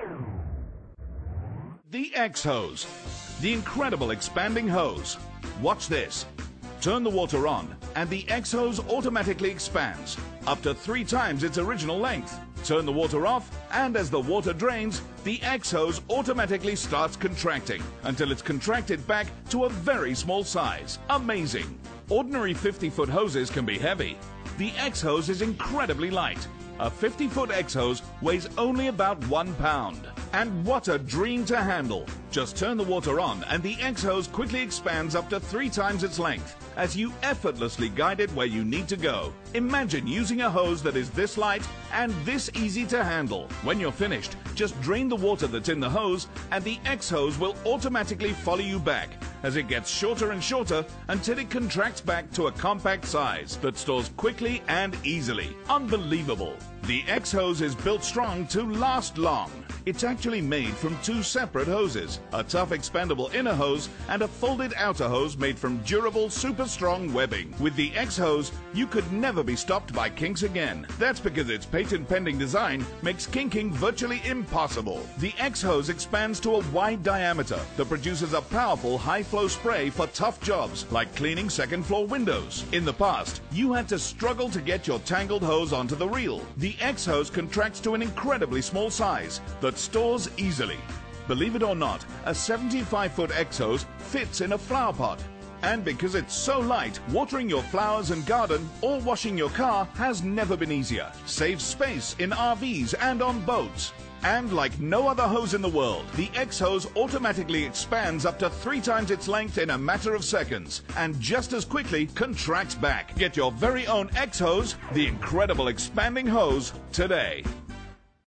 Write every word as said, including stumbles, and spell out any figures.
The X-Hose, the incredible expanding hose. Watch this. Turn the water on and the X-Hose automatically expands up to three times its original length. Turn the water off and as the water drains, the X-Hose automatically starts contracting until it's contracted back to a very small size. Amazing! Ordinary fifty foot hoses can be heavy. The X-Hose is incredibly light. A fifty foot X-Hose weighs only about one pound. And what a dream to handle! Just turn the water on and the X-Hose quickly expands up to three times its length as you effortlessly guide it where you need to go. Imagine using a hose that is this light and this easy to handle. When you're finished, just drain the water that's in the hose and the X-Hose will automatically follow you back as it gets shorter and shorter until it contracts back to a compact size that stores quickly and easily. Unbelievable! The X-Hose is built strong to last long. It's actually made from two separate hoses, a tough expandable inner hose and a folded outer hose made from durable, super strong webbing. With the X-Hose, you could never be stopped by kinks again. That's because its patent-pending design makes kinking virtually impossible. The X-Hose expands to a wide diameter that produces a powerful high-flow spray for tough jobs like cleaning second-floor windows. In the past, you had to struggle to get your tangled hose onto the reel. The X-Hose contracts to an incredibly small size that stores easily. Believe it or not, a seventy-five foot X-Hose fits in a flower pot. And because it's so light, watering your flowers and garden or washing your car has never been easier. Saves space in R Vs and on boats. And like no other hose in the world, the X-Hose automatically expands up to three times its length in a matter of seconds and just as quickly contracts back. Get your very own X-Hose, the incredible expanding hose, today.